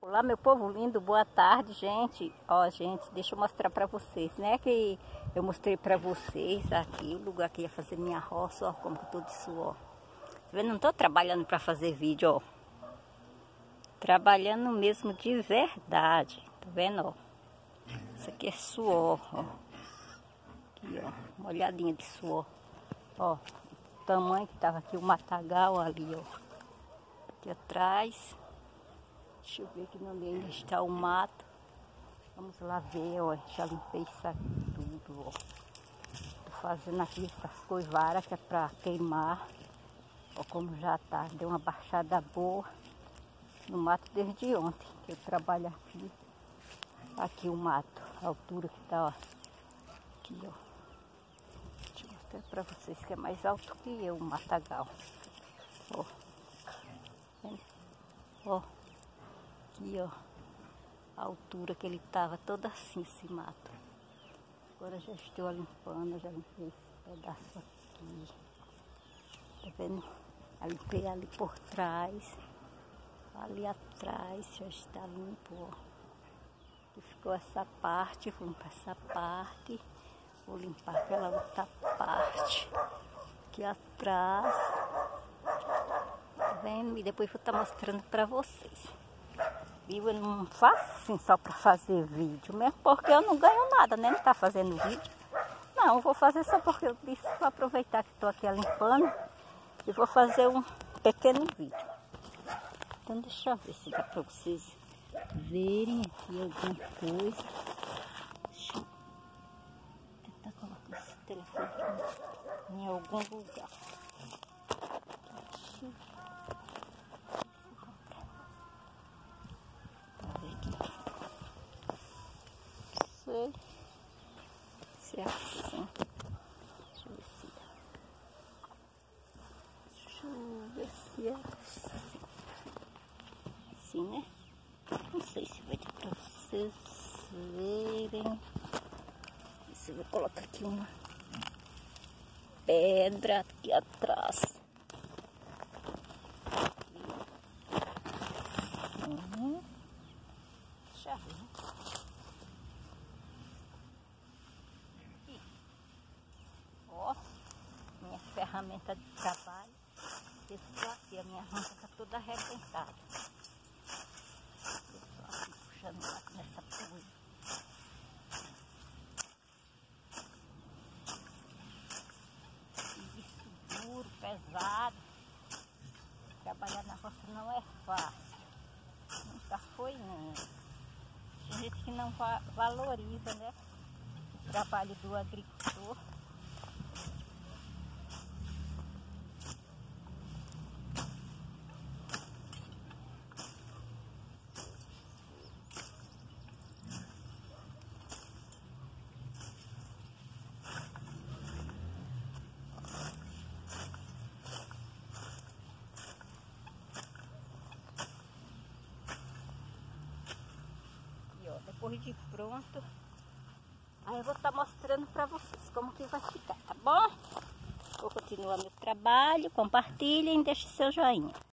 Olá, meu povo lindo, boa tarde, gente. Ó, gente, deixa eu mostrar pra vocês, né? Que eu mostrei pra vocês aqui, o lugar que ia fazer minha roça, ó, como que eu tô de suor. Tá vendo? Não tô trabalhando pra fazer vídeo, ó. Trabalhando mesmo de verdade, tá vendo, ó? Isso aqui é suor, ó. Aqui, ó, uma olhadinha de suor. Ó, o tamanho que tava aqui o matagal ali, ó. Aqui atrás. Deixa eu ver aqui onde está o mato. Vamos lá ver, ó. Já limpei isso aqui tudo, ó. Tô fazendo aqui essas coivaras que é pra queimar. Ó, como já tá. Deu uma baixada boa no mato desde ontem. Que eu trabalho aqui. Aqui o mato. A altura que tá, ó. Aqui, ó. Deixa eu mostrar pra vocês que é mais alto que eu, o matagal. Ó. Ó. Aqui, ó, a altura que ele tava, toda assim, esse mato. Agora já estou limpando, já limpei esse pedaço aqui. Tá vendo? Eu limpei ali por trás, ali atrás já está limpo, ó. Aqui ficou essa parte, vou limpar essa parte, vou limpar aquela outra parte aqui atrás. Tá vendo? E depois vou estar mostrando pra vocês. Viu? Eu não faço assim só para fazer vídeo, mesmo porque eu não ganho nada, né? Não tá fazendo vídeo. Não, eu vou fazer só porque eu disse, vou aproveitar que estou aqui limpando e vou fazer um pequeno vídeo. Então deixa eu ver se dá para vocês verem aqui alguma coisa. Deixa eu tentar colocar esse telefone aqui em algum lugar. Deixa eu se é assim. Deixa eu ver se é assim. Assim, né? Não sei se vai dar pra vocês verem. Se eu vou colocar aqui uma pedra aqui atrás. Deixa eu ver. Ó, minha ferramenta de trabalho. Isso aqui, a minha rampa está toda arrebentada. Eu estou aqui puxando lá nessa poeira. Serviço duro, pesado. Trabalhar na roça não é fácil. Nunca foi, não. Tem gente que não valoriza, né, o trabalho do agricultor. Depois de pronto, aí eu vou estar mostrando para vocês como que vai ficar, tá bom? Vou continuar meu trabalho, compartilhem e deixe seu joinha.